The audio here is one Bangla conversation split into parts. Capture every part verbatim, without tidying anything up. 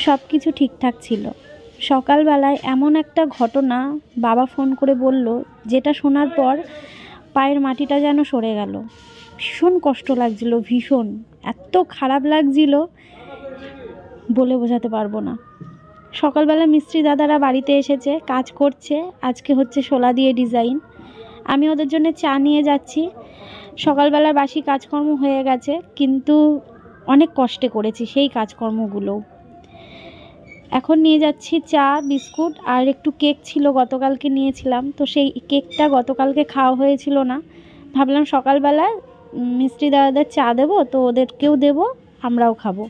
সব কিছু ঠিকঠাক ছিল। সকালবেলায় এমন একটা ঘটনা বাবা ফোন করে বলল, যেটা শোনার পর পায়ের মাটিটা যেন সরে গেল। ভীষণ কষ্ট লাগছিল, ভীষণ, এত খারাপ লাগছিল বলে বোঝাতে পারবো না। সকালবেলা মিস্ত্রি দাদারা বাড়িতে এসেছে, কাজ করছে। আজকে হচ্ছে শোলা দিয়ে ডিজাইন। আমি ওদের জন্য চা নিয়ে যাচ্ছি। সকালবেলার বাসি কাজকর্ম হয়ে গেছে, কিন্তু অনেক কষ্টে করেছি সেই কাজকর্মগুলো। এখন নিয়ে যাচ্ছি চা, বিস্কুট আর একটু কেক ছিল, গতকালকে নিয়েছিলাম, তো সেই কেকটা গতকালকে খাওয়া হয়েছিল না। ভাবলাম সকালবেলা মিস্ত্রি দাদাদের চা দেবো, তো ওদেরকেও দেবো, আমরাও খাবো।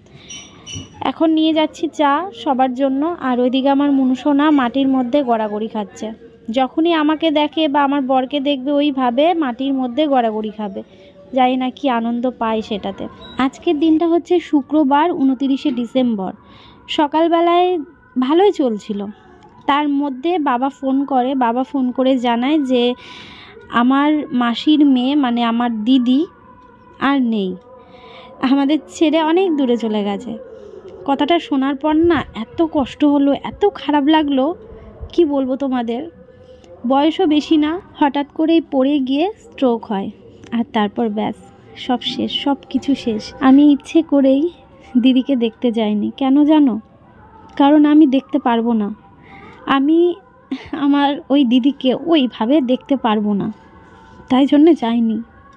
এখন নিয়ে যাচ্ছি চা সবার জন্য। আর ওইদিকে আমার মুনুসোনা মাটির মধ্যে গড়াগড়ি খাচ্ছে। যখনই আমাকে দেখে বা আমার বরকে দেখবে, ওইভাবে মাটির মধ্যে গড়াগড়ি খাবে। জানি না কি আনন্দ পায় সেটাতে। আজকের দিনটা হচ্ছে শুক্রবার, উনতিরিশে ডিসেম্বর। সকালবেলায় ভালোই চলছিল, তার মধ্যে বাবা ফোন করে বাবা ফোন করে জানায় যে আমার মাসির মেয়ে, মানে আমার দিদি আর নেই, আমাদের ছেড়ে অনেক দূরে চলে গেছে। কথাটা শোনার পর না এত কষ্ট হলো, এত খারাপ লাগলো, কি বলবো তোমাদের। বয়সও বেশি না, হঠাৎ করেই পড়ে গিয়ে স্ট্রোক হয়, আর তারপর ব্যাস সব শেষ, সব কিছু শেষ। আমি ইচ্ছে করেই দিদিকে দেখতে যাইনি। কেন জানো? কারণ আমি দেখতে পারবো না। আমি আমার ওই দিদিকে ওইভাবে দেখতে পারবো না, তাই জন্য যাইনি।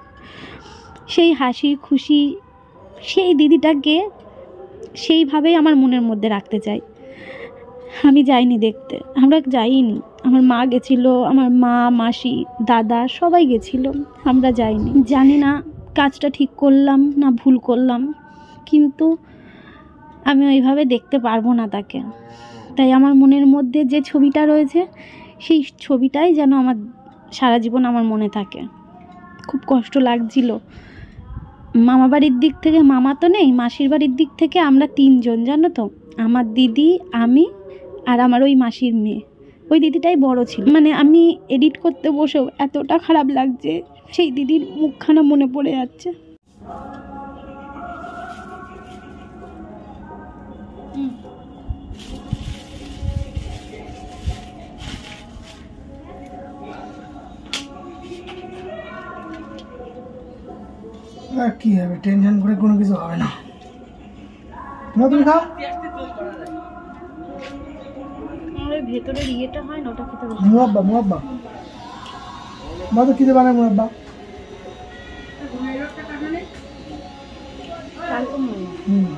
সেই হাসি খুশি সেই দিদিটাকে সেইভাবেই আমার মনের মধ্যে রাখতে চাই। আমি যাইনি দেখতে, আমরা যাইনি। আমার মা গেছিল, আমার মা, মাসি, দাদা সবাই গেছিল, আমরা যাইনি। জানি না কাজটা ঠিক করলাম না ভুল করলাম, কিন্তু আমি ওইভাবে দেখতে পারবো না তাকে। তাই আমার মনের মধ্যে যে ছবিটা রয়েছে, সেই ছবিটাই যেন আমার সারা জীবন আমার মনে থাকে। খুব কষ্ট লাগছিল। মামা বাড়ির দিক থেকে মামা তো নেই, মাসির বাড়ির দিক থেকে আমরা তিনজন, জানো তো, আমার দিদি, আমি আর আমার ওই মাসির মেয়ে। ওই দিদিটাই বড় ছিল। মানে আমি এডিট করতে বসেও এতটা খারাপ লাগছে, সেই দিদির মুখখানা মনে পড়ে যাচ্ছে। আর কি হবে, টেনশন করে কোনো কিছু হবে না। তুমি খাও। ভেতরের ইয়েটা হয় না, ওটা খেতে বসে। মুয়াব্বা মুয়াব্বা মা তো খেতে বানায় মুয়াব্বা। হুম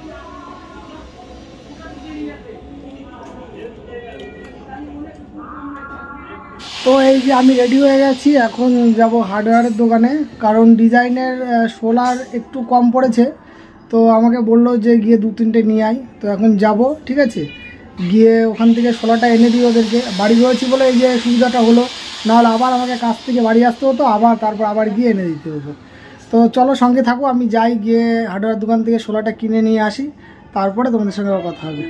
তো এই যে আমি রেডি হয়ে গেছি, এখন যাব হার্ডওয়্যারের দোকানে, কারণ ডিজাইনের সোলার একটু কম পড়েছে। তো আমাকে বললো যে গিয়ে দু তিনটে নিয়ে আয়। তো এখন যাব, ঠিক আছে, গিয়ে ওখান থেকে সোলারটা এনে দিই ওদেরকে। বাড়ি রয়েছি বলে এই যে সুবিধাটা হলো, নাহলে আবার আমাকে কাজ থেকে বাড়ি আসতে হতো, আবার তারপর আবার গিয়ে এনে দিতে হতো। তো চলো সঙ্গে থাকো, আমি যাই, গিয়ে হার্ডওয়্যার দোকান থেকে সোলারটা কিনে নিয়ে আসি, তারপরে তোমাদের সঙ্গে কথা হবে।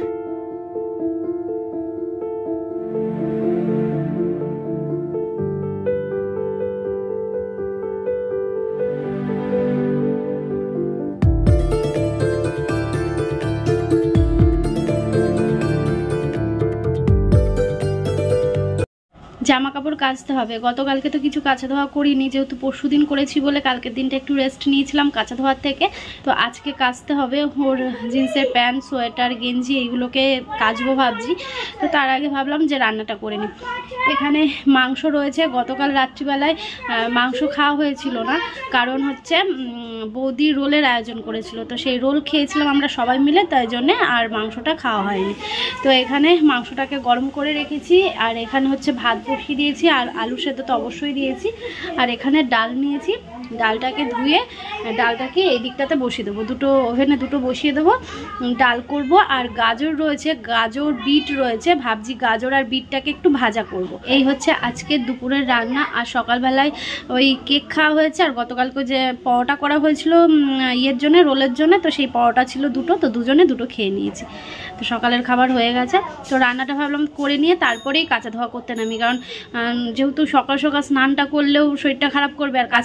জামা কাপড় কাচতে হবে। গতকালকে তো কিছু কাচা ধোয়া করিনি, যেহেতু পরশু দিন করেছি বলে কালকের দিনটা একটু রেস্ট নিয়েছিলাম কাচা ধোয়ার থেকে। তো আজকে কাচতে হবে। ওর জিন্সের প্যান্ট, সোয়েটার, গেঞ্জি এইগুলোকে কাচবো ভাবছি। তো তার আগে ভাবলাম যে রান্নাটা করে নিই। এখানে মাংস রয়েছে। গতকাল রাত্রিবেলায় মাংস খাওয়া হয়েছিল না, কারণ হচ্ছে বৌদি রোলের আয়োজন করেছিল, তো সেই রোল খেয়েছিলাম আমরা সবাই মিলে, তাই জন্যে আর মাংসটা খাওয়া হয়নি। তো এখানে মাংসটাকে গরম করে রেখেছি, আর এখানে হচ্ছে ভাত বসিয়ে দিয়েছি, আর আলু সেদ্ধ তো অবশ্যই দিয়েছি। আর এখানে ডাল নিয়েছি, ডালটাকে ধুয়ে ডালটাকে এই দিকটাতে বসিয়ে দেবো, দুটো ওভেনে দুটো বসিয়ে দেবো, ডাল করব। আর গাজর রয়েছে, গাজর বিট রয়েছে, ভাবছি গাজর আর বিটটাকে একটু ভাজা করব। এই হচ্ছে আজকে দুপুরের রান্না। আর সকালবেলায় ওই কেক খাওয়া হয়েছে, আর গতকালকে যে পরোটা করা হয়েছিল ইয়ের জন্য, রোলের জন্য, তো সেই পরোটা ছিল দুটো, তো দুজনে দুটো খেয়ে নিয়েছি। তো সকালের খাবার হয়ে গেছে। তো রান্নাটা ভাবলাম করে নিয়ে তারপরেই কাঁচা ধোয়া করতে নামি, কারণ যেহেতু সকাল সকাল স্নানটা করলেও শরীরটা খারাপ করবে, আর কাচতে গেলে না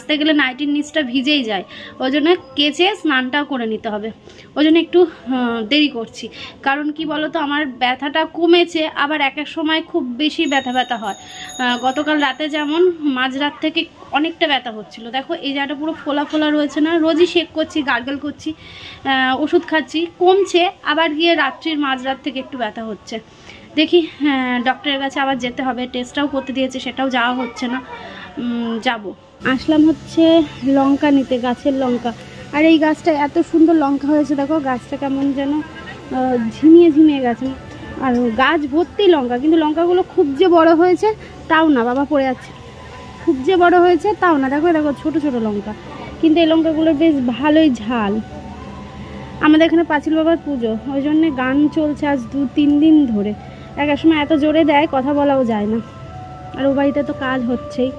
নাইটির নিচটা ভিজেই যায়, ওই জন্য কেচে স্নানটাও করে নিতে হবে। ওই জন্য একটু দেরি করছি। কারণ কি বলো তো, আমার ব্যথাটা কমেছে, আবার এক এক সময় খুব বেশি ব্যথা ব্যথা হয়। গতকাল রাতে যেমন মাঝরাত থেকে অনেকটা ব্যথা হচ্ছিল। দেখো এই জায়গাটা পুরো ফোলা ফোলা রয়েছে না, রোজই শেক করছি, গার্গল করছি, ওষুধ খাচ্ছি, কমছে, আবার গিয়ে রাত্রির মাঝরাত থেকে একটু ব্যথা হচ্ছে। দেখি ডক্টরের কাছে আবার যেতে হবে, টেস্টটাও করতে দিয়েছে, সেটাও যাওয়া হচ্ছে না, যাব। আসলাম হচ্ছে লঙ্কা নিতে, গাছের লঙ্কা। আর এই গাছটা এত সুন্দর লঙ্কা হয়েছে, দেখো গাছটা কেমন যেন ঝিমিয়ে ঝিমিয়ে গেছে, আর গাছ ভর্তি লঙ্কা, কিন্তু লঙ্কাগুলো খুব যে বড় হয়েছে তাও না, বাবা পড়ে যাচ্ছে, খুব যে বড় হয়েছে তাও না, দেখো দেখো ছোট ছোট লঙ্কা, কিন্তু এই লঙ্কাগুলোর বেশ ভালোই ঝাল। আমাদের এখানে পাঁচিল বাবার পুজো, ওই জন্যে গান চলছে আজ দু তিন দিন ধরে, এক এক সময় এত জোরে দেয় কথা বলাও যায় না, আর ও বাড়িতে তো কাজ হচ্ছেই।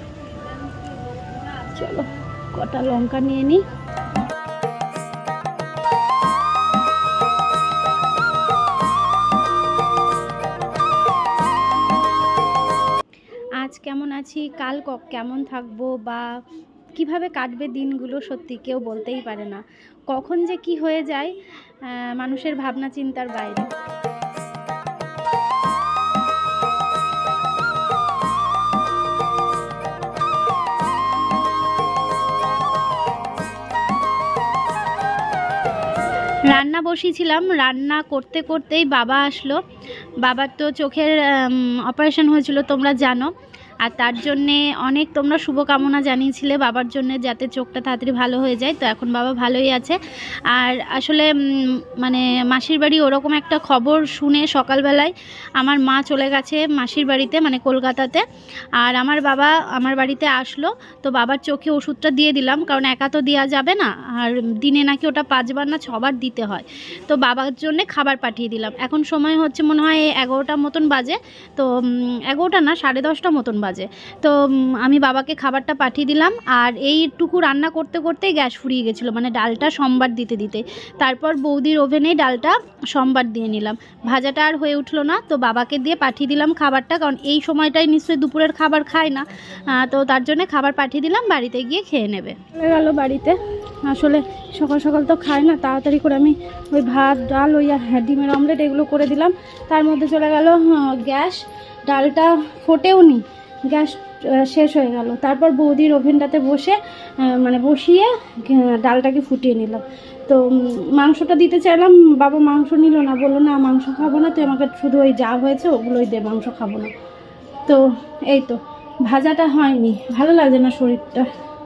চলো কটা লঙ্কা নিয়ে নিই। আজ কেমন আছি, কাল কেমন থাকবো, বা কিভাবে কাটবে দিনগুলো, সত্যি কেউ বলতেই পারে না, কখন যে কি হয়ে যায় মানুষের ভাবনা চিন্তার বাইরে। রান্না বসিয়েছিলাম, রান্না করতে করতেই বাবা আসলো। বাবার তো চোখের অপারেশন হয়েছিল তোমরা জানো, আর তার জন্যে অনেক তোমরা শুভকামনা জানিয়েছিলে বাবার জন্য, যাতে চোখটা তাড়াতাড়ি ভালো হয়ে যায়। তো এখন বাবা ভালোই আছে। আর আসলে মানে মাসির বাড়ি ওরকম একটা খবর শুনে সকালবেলায় আমার মা চলে গেছে মাসির বাড়িতে, মানে কলকাতাতে, আর আমার বাবা আমার বাড়িতে আসলো। তো বাবার চোখে ওষুধটা দিয়ে দিলাম, কারণ একা তো দেওয়া যাবে না, আর দিনে নাকি ওটা পাঁচবার না ছবার দিতে হয়। তো বাবার জন্যে খাবার পাঠিয়ে দিলাম। এখন সময় হচ্ছে মনে হয় এগারোটার মতন বাজে, তো এগারোটা না সাড়ে দশটা মতন বাজে। তো আমি বাবাকে খাবারটা পাঠিয়ে দিলাম, আর এইটুকু রান্না করতে করতেই গ্যাস ফুরিয়ে গেছিলো, মানে ডালটা সোমবার দিতে দিতে। তারপর বৌদির ওভেনে ডালটা সোমবার দিয়ে নিলাম, ভাজাটা আর হয়ে উঠলো না, তো বাবাকে দিয়ে পাঠিয়ে দিলাম খাবারটা, কারণ এই সময়টাই নিশ্চয়ই দুপুরের খাবার খায় না, তো তার জন্য খাবার পাঠিয়ে দিলাম, বাড়িতে গিয়ে খেয়ে নেবে। চলে গেল বাড়িতে, আসলে সকাল সকাল তো খায় না, তাড়াতাড়ি করে আমি ওই ভাত ডাল ওই আর ডিমের অমলেট এগুলো করে দিলাম, তার মধ্যে চলে গেল গ্যাস, ডালটা ফোটেও নি, গ্যাস শেষ হয়ে গেল। তারপর বৌদির ওভেনটাতে বসে মানে বসিয়ে ডালটাকে ফুটিয়ে নিলাম। তো মাংসটা দিতে চাইলাম, বাবা মাংস নিল না, বললো না মাংস খাবো না, তুই আমাকে শুধু ওই যা হয়েছে ওগুলোই দে, মাংস খাবো না। তো এই তো ভাজাটা হয়নি, ভালো লাগছে না শরীরটা।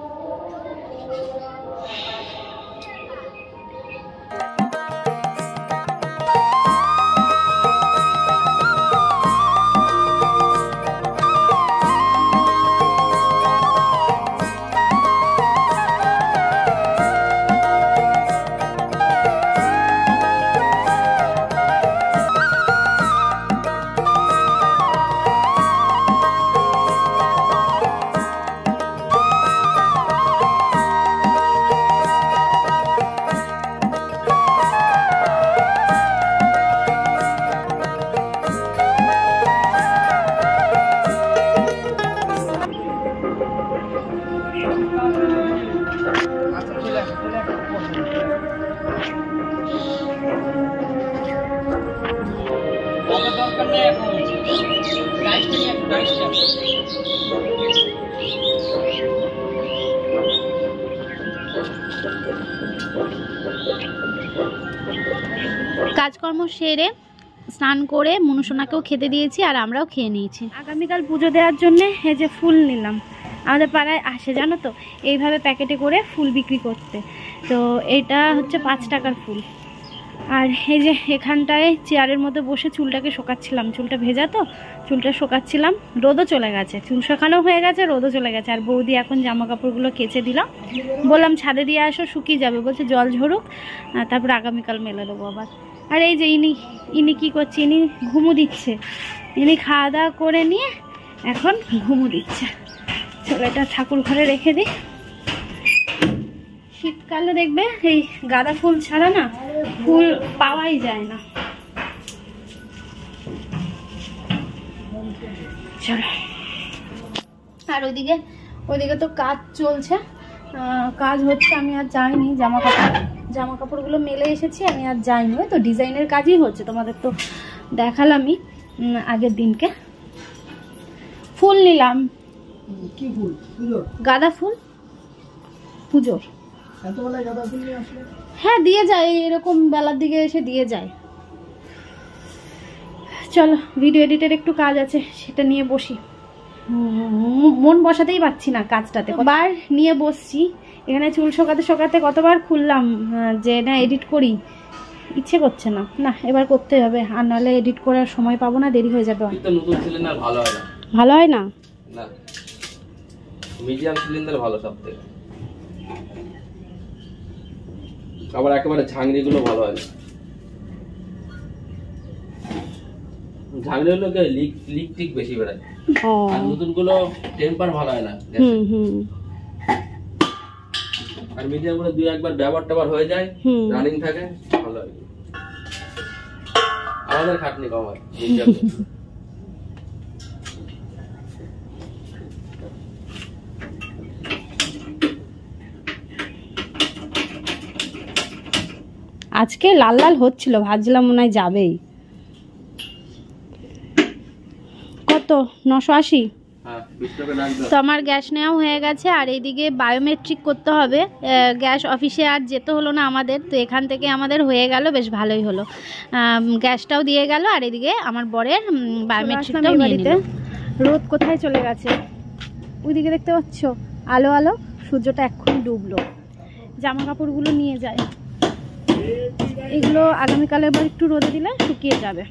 কাজকর্ম সেরে স্নান করে মনুসোনাকেও খেতে দিয়েছি, আর আমরাও খেয়ে নিয়েছি। আগামীকাল পুজো দেওয়ার জন্য এই যে ফুল নিলাম, আমাদের পাড়ায় আসে জানো তো এইভাবে প্যাকেটে করে ফুল বিক্রি করতে। তো এটা হচ্ছে পাঁচ টাকার ফুল। আর এই যে এখানটায় চেয়ারের মধ্যে বসে চুলটাকে শোকাচ্ছিলাম, চুলটা ভেজা তো চুলটা শোকাচ্ছিলাম, রোদও চলে গেছে, চুল শোকানো হয়ে গেছে, রোদও চলে গেছে। আর বৌদি এখন জামা কাপড়গুলো কেচে দিলাম, বললাম ছাদে দিয়ে আসো শুকিয়ে যাবে, বলছে জল ঝরুক তারপর আগামীকাল মেলে দেবো আবার। আর এই যে ইনি ইনি কী করছে, ইনি ঘুমু দিচ্ছে, ইনি খাওয়া দাওয়া করে নিয়ে এখন ঘুমু দিচ্ছে। চলো এটা ঠাকুর ঘরে রেখে দিই। শীতকালে দেখবে এই গাঁদা ফুল ছাড়া না ফুল পাওয়াই যায় না। চলো, আর ওইদিকে ওইদিকে তো কাজ চলছে, কাজ হচ্ছে, আমি আর যাইনি। জামা কাপড় জামা কাপড়গুলো মেলে এসেছি, আমি আর যাইনি। ওই তো ডিজাইনের কাজই হচ্ছে, তোমাদের তো দেখালামই আগের দিনকে। ফুল নিলাম। কি ফুল? পুজোর? গাঁদা ফুল পুজোর। এতবেলায় গাঁদা ফুল নিয়ে আসলে? হ্যাঁ, দিয়ে যায়, এরকম বেলার দিকে এসে দিয়ে যায়। চলো, ভিডিও এডিটের একটু কাজ আছে, সেটা নিয়ে বসি। মন বসাতেই পারছি না কাজটাতে, কতবার নিয়ে বসছি। এখানে চুল শোকাতে শোকাতে কতবার খুললাম যে না এডিট করি, ইচ্ছে করছে না। না, এবার করতে হবে, আর নাহলে এডিট করার সময় পাবো না, দেরি হয়ে যাবে। নতুন সিলিন্ডার ভালো হয় না। ভালো হয় না? না, মিডিয়াম সিলিন্ডার ভালো সবথেকে। আবার একেবারে ঝাংরি গুলো ভালো হয় না। ঝাংরি গুলো লিক লিক টিক বেশি বেড়ায়, আর নতুন গুলো টেম্পার ভালো হয় না। হুম হুম। আর মিডিয়াম গুলো দুই একবার ব্যবহার ট্যাবহার হয়ে যায়, রানিং থাকে, ভালো হয়। আমাদের খাটনি কম হয় মিডিয়াম। আজকে লাল লাল হচ্ছিল, ভাবছিলাম মনে হয় যাবেই। কত? নশো আশি। তো আমার গ্যাস নেওয়া হয়ে গেছে, আর এইদিকে বায়োমেট্রিক করতে হবে। গ্যাস অফিসে আর যেতে হলো না আমাদের, তো এখান থেকে আমাদের হয়ে গেল, বেশ ভালোই হলো। গ্যাসটাও দিয়ে গেল, আর এদিকে আমার বরের বায়োমেট্রিকটাও নিয়ে নিল। রোদ কোথায় চলে গেছে? ওইদিকে দেখতে পাচ্ছ আলো আলো, সূর্যটা এক্ষুনি ডুবলো। জামা কাপড়গুলো নিয়ে যায়, এগুলো আগামীকালে আবার একটু রোদে দিলে শুকিয়ে যাবে।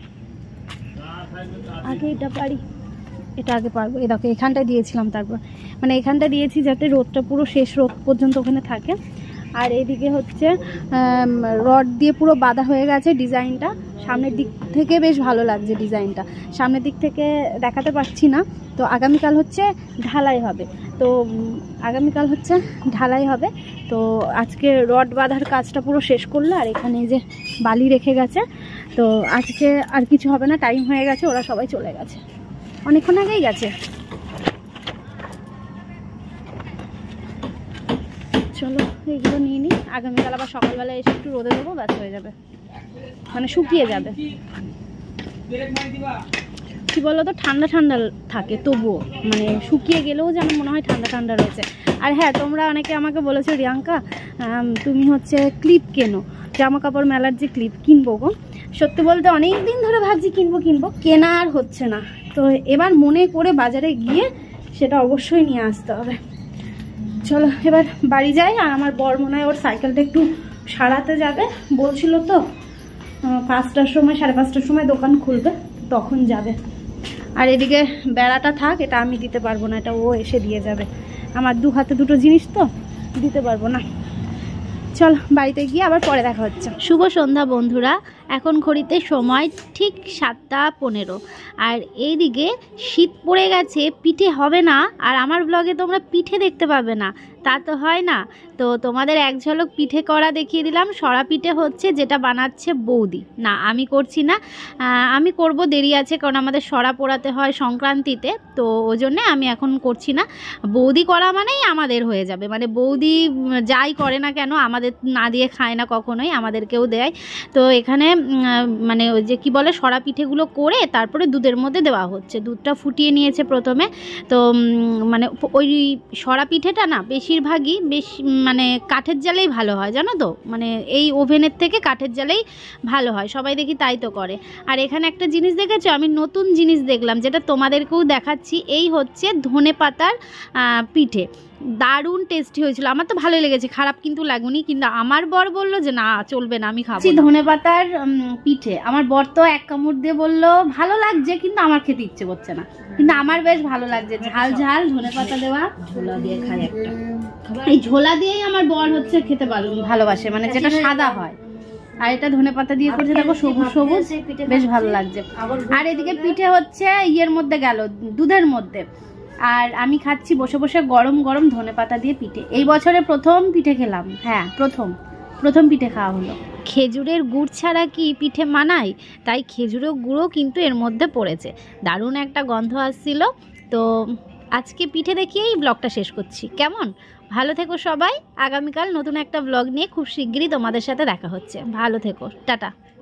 আগে এটা পারি, এটা আগে পারবো। এ দেখো, এখানটায় দিয়েছিলাম, তারপর মানে এখানটা দিয়েছি যাতে রোদটা পুরো শেষ রোদ পর্যন্ত ওখানে থাকে। আর এদিকে হচ্ছে রড দিয়ে পুরো বাঁধা হয়ে গেছে ডিজাইনটা। সামনের দিক থেকে বেশ ভালো লাগছে ডিজাইনটা, সামনের দিক থেকে দেখাতে পারছি না। তো আগামীকাল হচ্ছে ঢালাই হবে, তো আগামীকাল হচ্ছে ঢালাই হবে। তো আজকে রড বাঁধার কাজটা পুরো শেষ করলো, আর এখানে যে বালি রেখে গেছে। তো আজকে আর কিছু হবে না, টাইম হয়ে গেছে, ওরা সবাই চলে গেছে, অনেকক্ষণ আগেই গেছে। চলো এইগুলো নিয়ে নিই, আগামীকাল আবার সকালবেলা এসে একটু রোদে দেবো, ব্যাস হয়ে যাবে, মানে শুকিয়ে যাবে। কি বলো তো, ঠান্ডা ঠান্ডা থাকে তবুও, মানে শুকিয়ে গেলেও যেন মনে হয় ঠান্ডা ঠান্ডা রয়েছে। আর হ্যাঁ, তোমরা অনেকে আমাকে বলেছো রিয়াঙ্কা তুমি হচ্ছে ক্লিপ কেনো, জামা কাপড় মেলার যে ক্লিপ কিনবো গো। সত্যি বলতে অনেক দিন ধরে ভাবছি কিনবো কিনবো, কেনা আর হচ্ছে না। তো এবার মনে করে বাজারে গিয়ে সেটা অবশ্যই নিয়ে আসতে হবে। চলো এবার বাড়ি যাই। আর আমার বর মনে হয় ওর সাইকেলটা একটু সারাতে যাবে বলছিল, তো পাঁচটার সময় সাড়ে পাঁচটার সময় দোকান খুলবে, তখন যাবে। আর এদিকে বেড়াটা থাক, এটা আমি দিতে পারবো না, এটা ও এসে দিয়ে যাবে। আমার দু হাতে দুটো জিনিস তো দিতে পারবো না। চল বাড়িতে গিয়ে আবার পরে দেখা হচ্ছে। শুভ সন্ধ্যা বন্ধুরা, এখন ঘড়িতে সময় ঠিক সাতটা পনেরো। আর এইদিকে শীত পড়ে গেছে, পিঠে হবে না, আর আমার ব্লগে তোমরা পিঠে দেখতে পাবে না, তা তো হয় না। তো তোমাদের এক ঝলক পিঠে করা দেখিয়ে দিলাম। সরা পিঠে হচ্ছে, যেটা বানাচ্ছে বৌদি, না আমি করছি না। আমি করব, দেরি আছে, কারণ আমাদের সরা পোড়াতে হয় সংক্রান্তিতে, তো ওই জন্যে আমি এখন করছি না। বৌদি করা মানেই আমাদের হয়ে যাবে, মানে বৌদি যাই করে না কেন আমাদের না দিয়ে খায় না কখনোই, আমাদেরকেও দেয়। তো এখানে মানে ওই যে কি বলে, সরা পিঠেগুলো করে তারপরে দুধের মধ্যে দেওয়া হচ্ছে। দুধটা ফুটিয়ে নিয়েছে প্রথমে, তো মানে ওই সরা পিঠেটা না বেশিরভাগই বেশ মানে কাঠের জালেই ভালো হয়, জানো তো, মানে এই ওভেনের থেকে কাঠের জালেই ভালো হয়, সবাই দেখি তাই তো করে। আর এখানে একটা জিনিস দেখেছো, আমি নতুন জিনিস দেখলাম, যেটা তোমাদেরকেও দেখাচ্ছি। এই হচ্ছে ধনে পাতার পিঠে, দারুণ টেস্টি হয়েছিল, আমার তো ভালোই লেগেছে, খারাপ কিন্তু লাগেনি। কিন্তু আমার বর বলল যে না চলবে না, আমি খাবো ধনে পাতার পিঠে। আমার বর তো এক কামড় দিয়ে বললো ভালো লাগছে, কিন্তু আমার খেতে ইচ্ছে করছে না, কিন্তু আমার বেশ ভালো লাগছে, ঝাল ঝাল ধনে পাতা দেওয়া। ঝোলা দিয়ে খাই একটা, এই ঝোলা দিয়েই আমার বর হচ্ছে খেতে ভালোবাসে, মানে যেটা সাদা হয়। আর এটা ধনে পাতা দিয়ে করছে, দেখো সবুজ সবুজ, বেশ ভালো লাগছে। আর এদিকে পিঠে হচ্ছে ইয়ের মধ্যে গেল, দুধের মধ্যে। আর আমি খাচ্ছি বসে বসে গরম গরম ধনে পাতা দিয়ে পিঠে। এই বছরে প্রথম পিঠে খেলাম, হ্যাঁ প্রথম প্রথম পিঠে খাওয়া হলো। খেজুরের গুড় ছাড়া কি পিঠে মানায়, তাই খেজুরের গুঁড়ো কিন্তু এর মধ্যে পড়েছে। দারুণ একটা গন্ধ আসছিল। তো আজকে পিঠে দেখিয়েই ব্লগটা শেষ করছি। কেমন? ভালো থেকো সবাই। আগামীকাল নতুন একটা ব্লগ নিয়ে খুব শিগগিরই তোমাদের সাথে দেখা হচ্ছে। ভালো থেকো, টাটা।